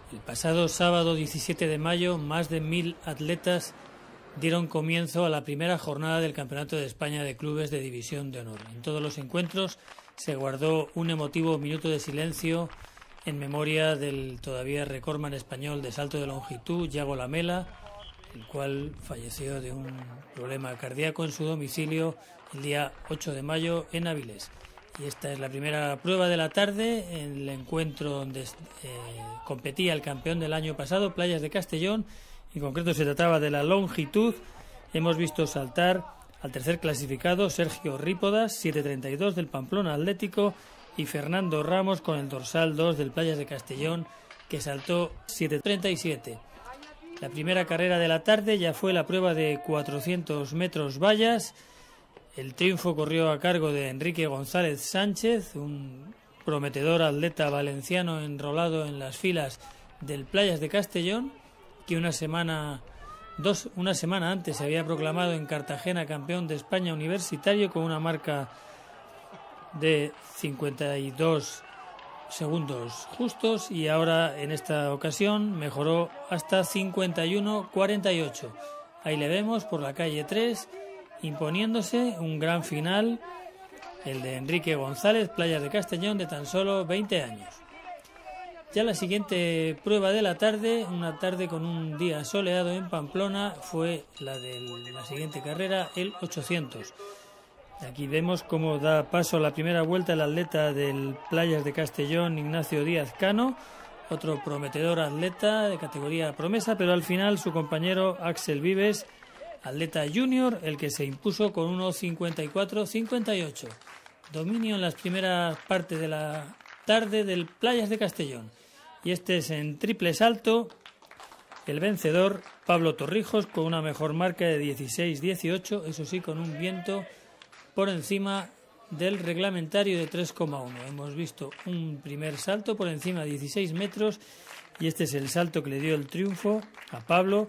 El pasado sábado 17 de mayo, más de 1000 atletas dieron comienzo a la primera jornada del Campeonato de España de Clubes de División de Honor. En todos los encuentros se guardó un emotivo minuto de silencio en memoria del todavía recordman español de salto de longitud, Yago Lamela, el cual falleció de un problema cardíaco en su domicilio el día 8 de mayo en Avilés. Y esta es la primera prueba de la tarde en el encuentro donde competía el campeón del año pasado, Playas de Castellón. En concreto se trataba de la longitud. Hemos visto saltar al tercer clasificado, Sergio Rípodas, 7.32 del Pamplona Atlético, y Fernando Ramos con el dorsal 2 del Playas de Castellón, que saltó 7.37. La primera carrera de la tarde ya fue la prueba de 400 metros vallas. El triunfo corrió a cargo de Enrique González Sánchez, un prometedor atleta valenciano enrolado en las filas del Playas de Castellón, que una semana antes se había proclamado en Cartagena campeón de España universitario con una marca de 52 segundos justos, y ahora en esta ocasión mejoró hasta 51.48. Ahí le vemos por la calle 3 imponiéndose un gran final, el de Enrique González, Playas de Castellón, de tan solo 20 años. Ya la siguiente prueba de la tarde, una tarde con un día soleado en Pamplona, fue la de la siguiente carrera, el 800. Aquí vemos cómo da paso a la primera vuelta el atleta del Playas de Castellón, Ignacio Díaz Cano, otro prometedor atleta de categoría promesa, pero al final su compañero Axel Vives, atleta junior, el que se impuso con 1.54.58. Dominio en las primeras partes de la tarde del Playas de Castellón. Y este es en triple salto, el vencedor Pablo Torrijos con una mejor marca de 16.18, eso sí, con un viento por encima del reglamentario de 3,1. Hemos visto un primer salto por encima de 16 metros y este es el salto que le dio el triunfo a Pablo,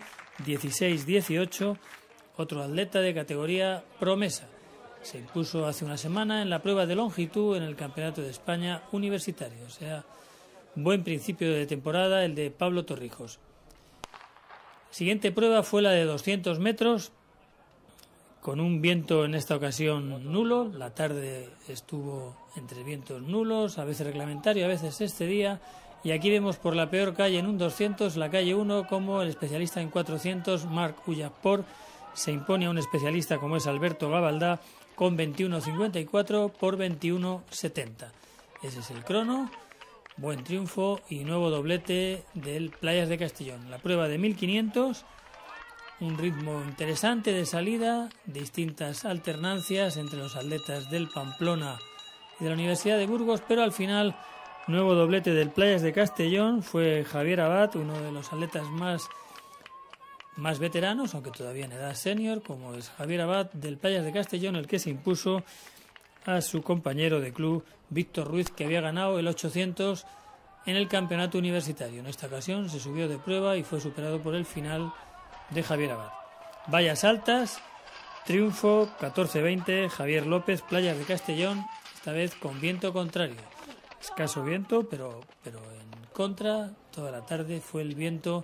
16.18, otro atleta de categoría promesa. Se impuso hace una semana en la prueba de longitud en el Campeonato de España universitario. O sea, buen principio de temporada el de Pablo Torrijos. Siguiente prueba fue la de 200 metros, con un viento en esta ocasión nulo. La tarde estuvo entre vientos nulos, a veces reglamentario, a veces este día. Y aquí vemos por la peor calle en un 200, la calle 1, como el especialista en 400, Marc Ullaport, se impone a un especialista como es Alberto Gabaldá con 21.54 por 21.70. Ese es el crono. Buen triunfo y nuevo doblete del Playas de Castellón. La prueba de 1500, un ritmo interesante de salida, distintas alternancias entre los atletas del Pamplona y de la Universidad de Burgos, pero al final nuevo doblete del Playas de Castellón. Fue Javier Abad, uno de los atletas más veteranos, aunque todavía en edad senior, como es Javier Abad del Playas de Castellón, el que se impuso a su compañero de club Víctor Ruiz, que había ganado el 800 en el campeonato universitario. En esta ocasión se subió de prueba y fue superado por el final de Javier Abad. Vallas altas, triunfo 14-20, Javier López, Playas de Castellón, esta vez con viento contrario. Escaso viento, pero en contra, toda la tarde fue el viento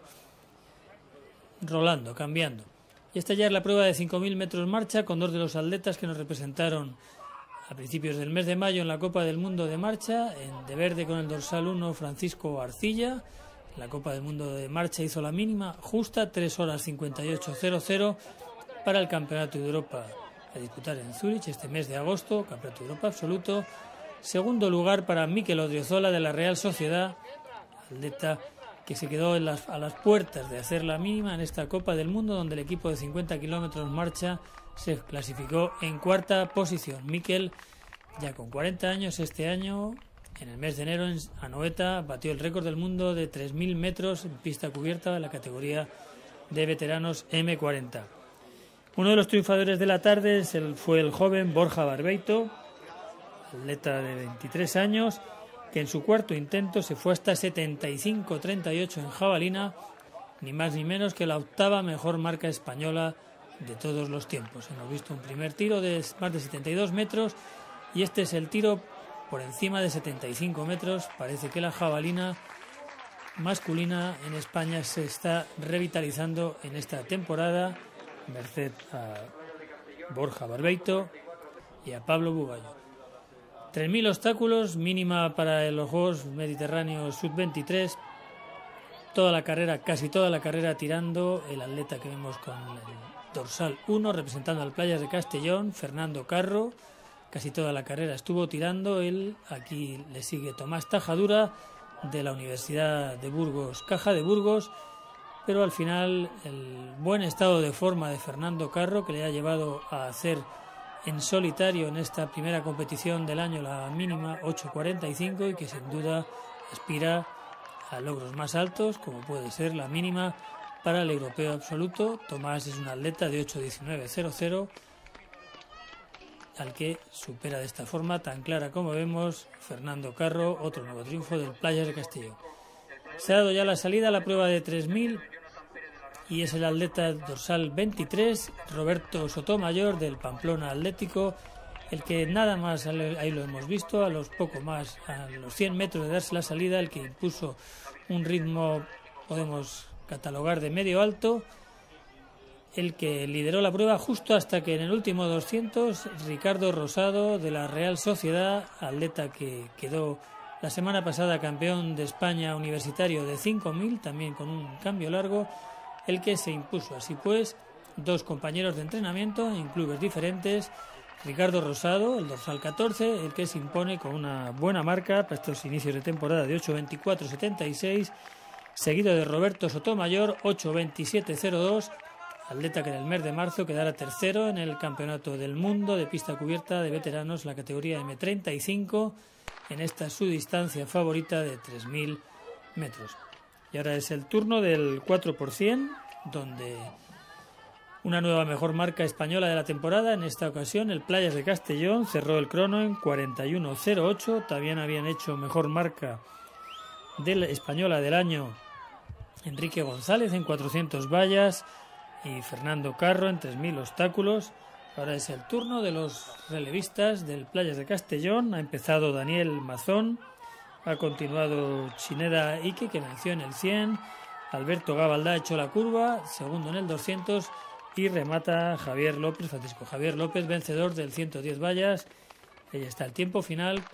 rolando, cambiando. Y esta ya es la prueba de 5.000 metros marcha, con dos de los atletas que nos representaron a principios del mes de mayo en la Copa del Mundo de Marcha. En de verde con el dorsal 1, Francisco Arcilla. En la Copa del Mundo de Marcha hizo la mínima justa, 3 horas 58.00 para el Campeonato de Europa a disputar en Zúrich este mes de agosto, Campeonato de Europa absoluto. Segundo lugar para Mikel Odriozola de la Real Sociedad, atleta que se quedó a las puertas de hacer la mínima en esta Copa del Mundo, donde el equipo de 50 kilómetros marcha se clasificó en cuarta posición. Mikel, ya con 40 años, este año, en el mes de enero, en Anoeta, batió el récord del mundo de 3.000 metros en pista cubierta de la categoría de veteranos M40. Uno de los triunfadores de la tarde fue el joven Borja Barbeito, atleta de 23 años, que en su cuarto intento se fue hasta 75.38 en jabalina, ni más ni menos que la octava mejor marca española de todos los tiempos. Hemos visto un primer tiro de más de 72 metros y este es el tiro por encima de 75 metros. Parece que la jabalina masculina en España se está revitalizando en esta temporada, merced a Borja Barbeito y a Pablo Bugallo. 3.000 obstáculos, mínima para los Juegos Mediterráneos Sub-23. Toda la carrera, casi toda la carrera tirando el atleta que vemos con el dorsal 1 representando al Playas de Castellón, Fernando Carro. Casi toda la carrera estuvo tirando él. Aquí le sigue Tomás Tajadura de la Universidad de Burgos, Caja de Burgos. Pero al final el buen estado de forma de Fernando Carro, que le ha llevado a hacer en solitario en esta primera competición del año la mínima 8.45 y que sin duda aspira a logros más altos, como puede ser la mínima para el europeo absoluto. Tomás es un atleta de 8.19.00 al que supera de esta forma tan clara como vemos Fernando Carro, otro nuevo triunfo del Playas de Castellón. Se ha dado ya la salida a la prueba de 3.000 y es el atleta dorsal 23, Roberto Sotomayor del Pamplona Atlético, el que nada más, ahí lo hemos visto, a los 100 metros de darse la salida, el que impuso un ritmo, podemos catalogar de medio alto, el que lideró la prueba justo hasta que en el último 200 Ricardo Rosado de la Real Sociedad, atleta que quedó la semana pasada campeón de España universitario de 5.000, también con un cambio largo, el que se impuso. Así pues, dos compañeros de entrenamiento en clubes diferentes. Ricardo Rosado, el dorsal 14, el que se impone con una buena marca para estos inicios de temporada de 8.24.76, seguido de Roberto Sotomayor, 8.27.02, atleta que en el mes de marzo quedará tercero en el Campeonato del Mundo de pista cubierta de veteranos, la categoría M35, en esta su distancia favorita de 3.000 metros. Y ahora es el turno del 4%, donde una nueva mejor marca española de la temporada. En esta ocasión el Playas de Castellón cerró el crono en 41.08. También habían hecho mejor marca de la española del año Enrique González en 400 vallas y Fernando Carro en 3.000 obstáculos. Ahora es el turno de los relevistas del Playas de Castellón. Ha empezado Daniel Mazón, ha continuado Chineda Ike, que venció en el 100, Alberto Gabaldá ha hecho la curva, segundo en el 200, y remata Javier López, Francisco Javier López, vencedor del 110 vallas. Ahí está el tiempo final,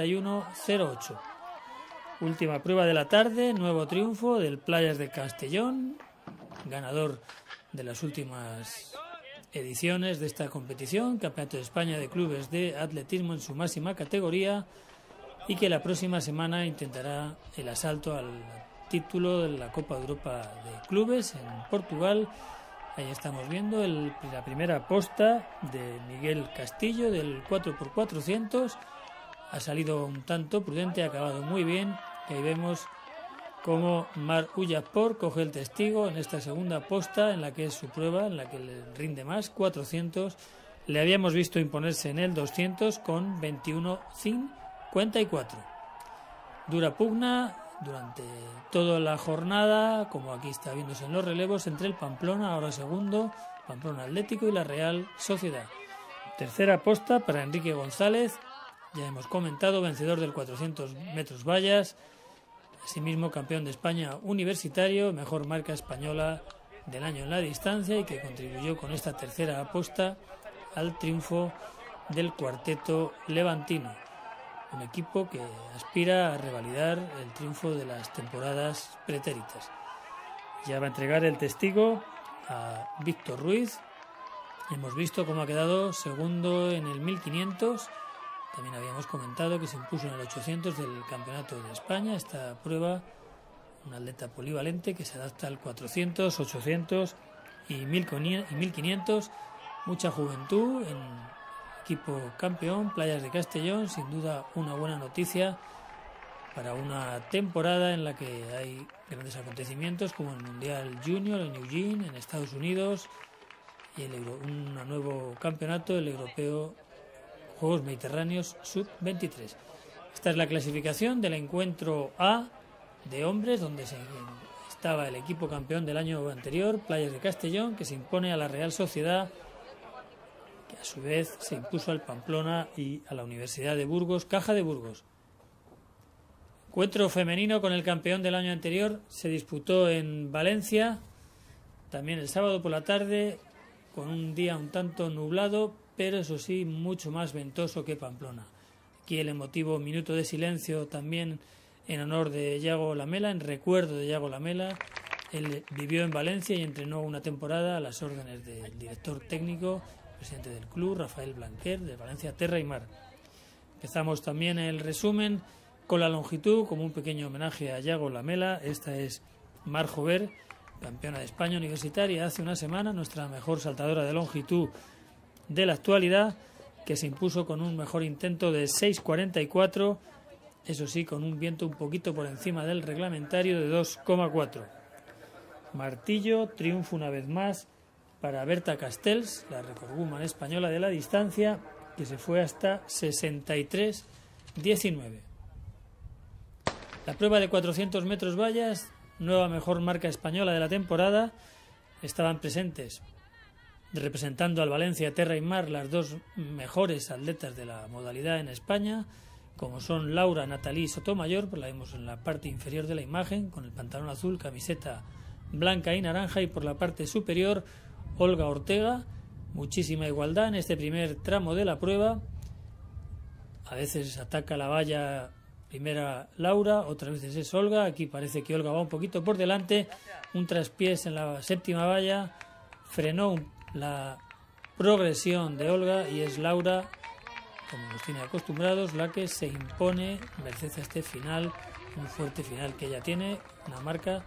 41.08. Última prueba de la tarde, nuevo triunfo del Playas de Castellón, ganador de las últimas ediciones de esta competición, Campeonato de España de Clubes de Atletismo en su máxima categoría, y que la próxima semana intentará el asalto al título de la Copa de Europa de Clubes en Portugal. Ahí estamos viendo la primera posta de Miguel Castillo del 4x400. Ha salido un tanto prudente, ha acabado muy bien. Y ahí vemos cómo Mar Ullapor coge el testigo en esta segunda posta, en la que es su prueba, en la que le rinde más, 400. Le habíamos visto imponerse en el 200 con 21.54. Dura pugna durante toda la jornada, como aquí está viéndose en los relevos, entre el Pamplona, ahora segundo, Pamplona Atlético, y la Real Sociedad. Tercera posta para Enrique González, ya hemos comentado, vencedor del 400 metros vallas, asimismo campeón de España universitario, mejor marca española del año en la distancia, y que contribuyó con esta tercera posta al triunfo del cuarteto levantino, un equipo que aspira a revalidar el triunfo de las temporadas pretéritas. Ya va a entregar el testigo a Víctor Ruiz. Hemos visto cómo ha quedado segundo en el 1500. También habíamos comentado que se impuso en el 800 del Campeonato de España. Esta prueba, un atleta polivalente que se adapta al 400, 800 y 1500. Mucha juventud en equipo campeón, Playas de Castellón, sin duda una buena noticia para una temporada en la que hay grandes acontecimientos como el Mundial Junior en Eugene, en Estados Unidos, y un nuevo campeonato, el Europeo Juegos Mediterráneos Sub-23. Esta es la clasificación del encuentro A de hombres, donde estaba el equipo campeón del año anterior, Playas de Castellón, que se impone a la Real Sociedad, que a su vez se impuso al Pamplona y a la Universidad de Burgos, Caja de Burgos. Encuentro femenino con el campeón del año anterior se disputó en Valencia, también el sábado por la tarde, con un día un tanto nublado, pero eso sí, mucho más ventoso que Pamplona. Aquí el emotivo minuto de silencio también en honor de Yago Lamela, en recuerdo de Yago Lamela. Él vivió en Valencia y entrenó una temporada a las órdenes del director técnico, presidente del club, Rafael Blanquer, de Valencia Terra y Mar. Empezamos también el resumen con la longitud, como un pequeño homenaje a Yago Lamela. Esta es Mar Jover, campeona de España universitaria hace una semana, nuestra mejor saltadora de longitud de la actualidad, que se impuso con un mejor intento de 6.44, eso sí, con un viento un poquito por encima del reglamentario de 2,4. Martillo, triunfo una vez más para Berta Castells, la recordwoman española de la distancia, que se fue hasta 63.19. La prueba de 400 metros vallas, nueva mejor marca española de la temporada. Estaban presentes, representando al Valencia Terra y Mar, las dos mejores atletas de la modalidad en España, como son Laura Natalí Sotomayor, pues la vemos en la parte inferior de la imagen, con el pantalón azul, camiseta blanca y naranja, y por la parte superior Olga Ortega. Muchísima igualdad en este primer tramo de la prueba. A veces ataca la valla primera Laura, otras veces es Olga. Aquí parece que Olga va un poquito por delante. Un traspiés en la séptima valla frenó la progresión de Olga y es Laura, como nos tiene acostumbrados, la que se impone merced a este final, un fuerte final que ella tiene, una marca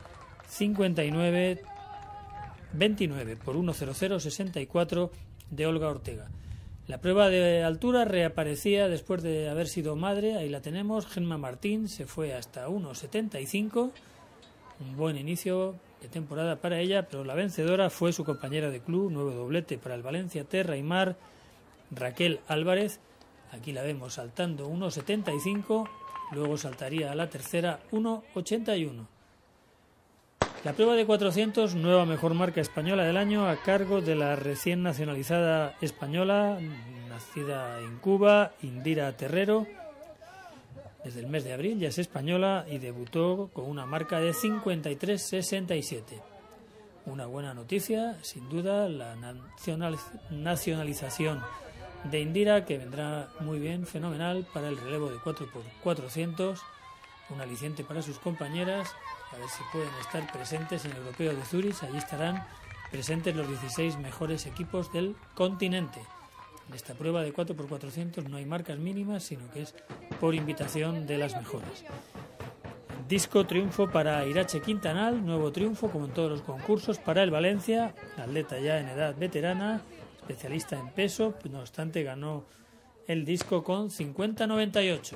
59.29 por 1.00.64 de Olga Ortega. La prueba de altura reaparecía después de haber sido madre, ahí la tenemos, Gemma Martín se fue hasta 1.75, un buen inicio de temporada para ella, pero la vencedora fue su compañera de club, nuevo doblete para el Valencia Terra y Mar, Raquel Álvarez. Aquí la vemos saltando 1.75, luego saltaría a la tercera 1.81. La prueba de 400, nueva mejor marca española del año, a cargo de la recién nacionalizada española, nacida en Cuba, Indira Terrero. Desde el mes de abril ya es española y debutó con una marca de 53.67. Una buena noticia, sin duda, la nacionalización de Indira, que vendrá muy bien, fenomenal para el relevo de 4x400, un aliciente para sus compañeras, a ver si pueden estar presentes en el Europeo de Zúrich. Allí estarán presentes los 16 mejores equipos del continente. En esta prueba de 4x400 no hay marcas mínimas, sino que es por invitación de las mejores. Disco triunfo para Irache Quintanal, nuevo triunfo como en todos los concursos para el Valencia, atleta ya en edad veterana, especialista en peso, no obstante ganó el disco con 50.98.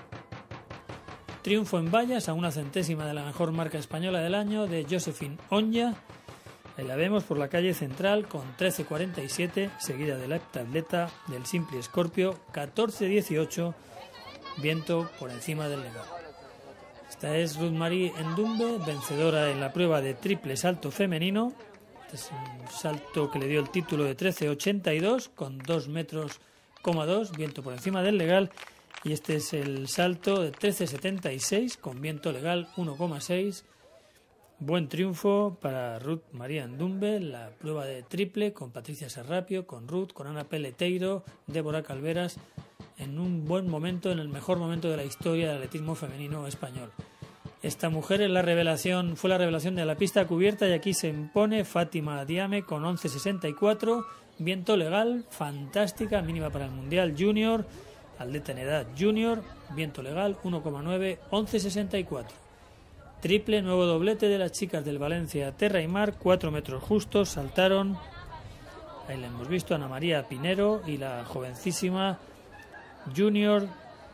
Triunfo en vallas a una centésima de la mejor marca española del año de Josephine Onya. Ahí la vemos por la calle central con 13.47, seguida de la heptatleta del Simply Scorpio 14.18, viento por encima del legal. Esta es Ruth Marie Ndumbe, vencedora en la prueba de triple salto femenino. Este es un salto que le dio el título de 13.82 con 2,2 metros, viento por encima del legal. Y este es el salto de 13.76 con viento legal 1,6. Buen triunfo para Ruth María Ndumbe, la prueba de triple con Patricia Serrapio, con Ruth, con Ana Peleteiro, Débora Calveras, en un buen momento, en el mejor momento de la historia del atletismo femenino español. Esta mujer es la revelación, fue la revelación de la pista cubierta, y aquí se impone Fátima Diame con 11.64, viento legal, fantástica, mínima para el Mundial Junior. Atleta en edad junior, viento legal 1,9, 11.64. Triple, nuevo doblete de las chicas del Valencia Terra y Mar, 4 metros justos, saltaron, ahí la hemos visto, Ana María Pinero y la jovencísima junior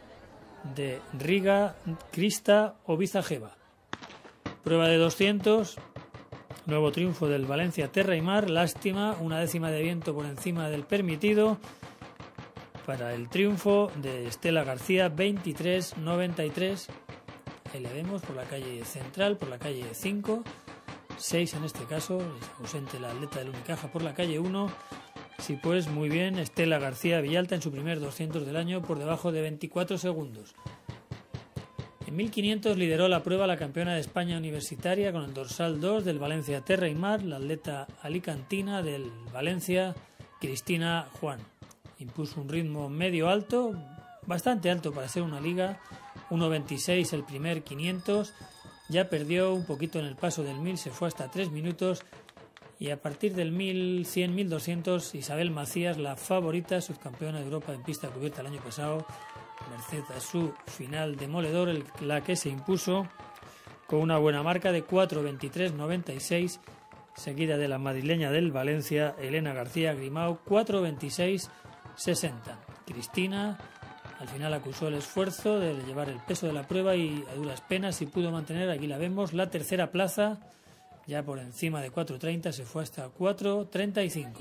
de Riga, Krista Obizajeva. Prueba de 200, nuevo triunfo del Valencia Terra y Mar, lástima, una décima de viento por encima del permitido, para el triunfo de Estela García, 23.93. Ahí le vemos por la calle central, por la calle 5, 6 en este caso, es ausente la atleta del Unicaja por la calle 1. Sí, pues muy bien, Estela García Villalta en su primer 200 del año por debajo de 24 segundos. En 1500 lideró la prueba la campeona de España universitaria con el dorsal 2 del Valencia Terra y Mar, la atleta alicantina del Valencia, Cristina Juan. Impuso un ritmo medio alto, bastante alto para ser una liga, 1.26 el primer 500, ya perdió un poquito en el paso del 1000, se fue hasta 3 minutos y a partir del 1100-1200 Isabel Macías, la favorita, subcampeona de Europa en pista cubierta el año pasado, merced a su final demoledor, la que se impuso con una buena marca de 4.23.96, seguida de la madrileña del Valencia, Elena García Grimau, 4.26.60. Cristina al final acusó el esfuerzo de llevar el peso de la prueba y a duras penas sí pudo mantener, aquí la vemos, la tercera plaza, ya por encima de 4.30, se fue hasta 4.35.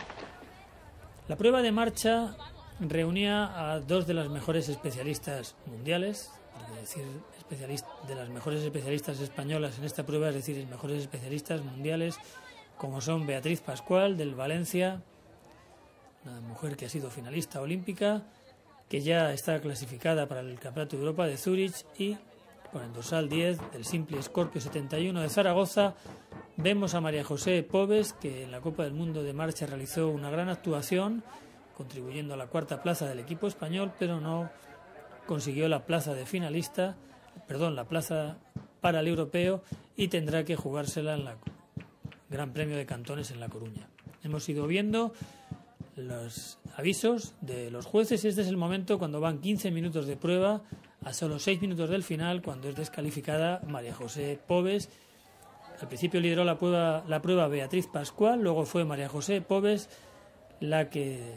La prueba de marcha reunía a dos de las mejores especialistas mundiales, porque decir de las mejores especialistas españolas en esta prueba es decir, mejores especialistas mundiales, como son Beatriz Pascual del Valencia, una mujer que ha sido finalista olímpica, que ya está clasificada para el Campeonato de Europa de Zúrich, y con el dorsal 10 del Simple Scorpio 71 de Zaragoza. Vemos a María José Pobes, que en la Copa del Mundo de Marcha realizó una gran actuación, contribuyendo a la cuarta plaza del equipo español, pero no consiguió la plaza de finalista, la plaza para el europeo, y tendrá que jugársela en la Gran Premio de Cantones en La Coruña. Hemos ido viendo los avisos de los jueces y este es el momento cuando van 15 minutos de prueba a solo 6 minutos del final, cuando es descalificada María José Pobes. Al principio lideró la prueba Beatriz Pascual, luego fue María José Pobes la que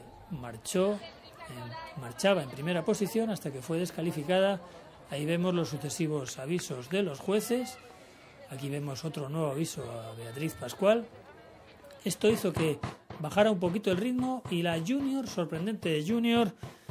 marchaba en primera posición hasta que fue descalificada. Ahí vemos los sucesivos avisos de los jueces. Aquí vemos otro nuevo aviso a Beatriz Pascual. Esto hizo que bajara un poquito el ritmo y la junior, sorprendente junior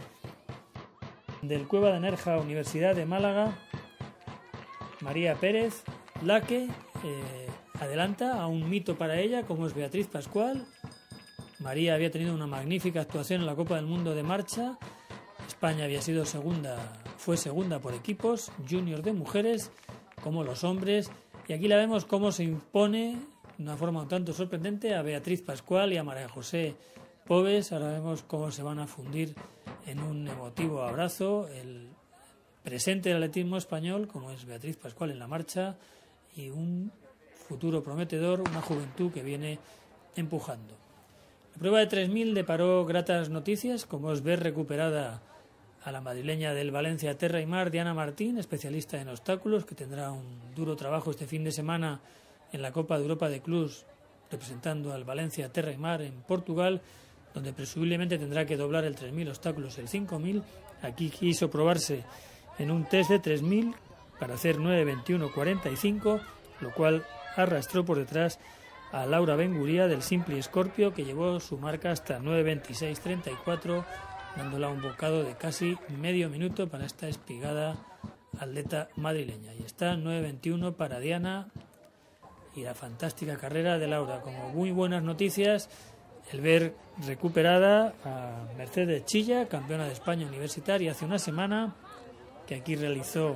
del Cueva de Nerja, Universidad de Málaga, María Pérez, la que adelanta a un mito para ella como es Beatriz Pascual. María había tenido una magnífica actuación en la Copa del Mundo de Marcha. España fue segunda por equipos, junior de mujeres como los hombres, y aquí la vemos cómo se impone de una forma un tanto sorprendente a Beatriz Pascual y a María José Pobes. Ahora vemos cómo se van a fundir en un emotivo abrazo el presente del atletismo español, como es Beatriz Pascual en la marcha, y un futuro prometedor, una juventud que viene empujando. La prueba de 3000 deparó gratas noticias, como es ver recuperada a la madrileña del Valencia Terra y Mar, Diana Martín, especialista en obstáculos, que tendrá un duro trabajo este fin de semana en la Copa de Europa de Clubs, representando al Valencia Terra y Mar en Portugal, donde presumiblemente tendrá que doblar el 3000 obstáculos, el 5000. Aquí quiso probarse en un test de 3000 para hacer 9.21.45, lo cual arrastró por detrás a Laura Benguría del Simple Scorpio, que llevó su marca hasta 9.26.34, dándola un bocado de casi medio minuto para esta espigada atleta madrileña. Y está 9.21 para Diana y la fantástica carrera de Laura. Como muy buenas noticias, el ver recuperada a Mercedes Chilla, campeona de España universitaria hace una semana, que aquí realizó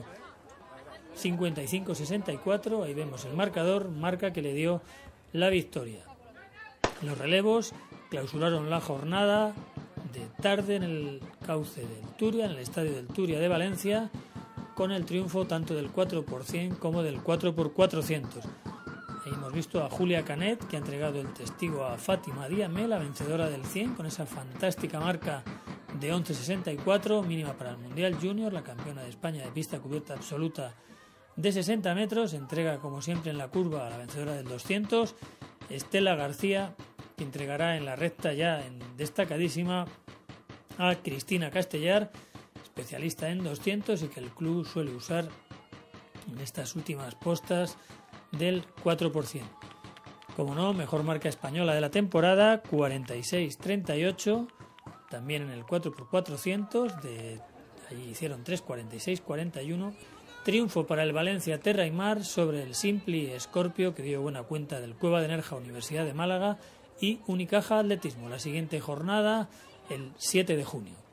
55.64, ahí vemos el marcador, marca que le dio la victoria. Los relevos clausuraron la jornada de tarde en el cauce del Turia, en el estadio del Turia de Valencia, con el triunfo tanto del 4x100 como del 4x400. Ahí hemos visto a Julia Canet, que ha entregado el testigo a Fátima Diamé, la vencedora del 100, con esa fantástica marca de 11.64, mínima para el Mundial Junior, la campeona de España de pista cubierta absoluta de 60 metros, entrega como siempre en la curva a la vencedora del 200, Estela García, que entregará en la recta ya destacadísima a Cristina Castellar, especialista en 200 y que el club suele usar en estas últimas postas del 4%. Como no, mejor marca española de la temporada, 46.38, también en el 4x400, allí hicieron 3.46.41, triunfo para el Valencia Terra y Mar sobre el Simple Scorpio, que dio buena cuenta del Cueva de Nerja, Universidad de Málaga, y Unicaja Atletismo. La siguiente jornada, el 7 de junio.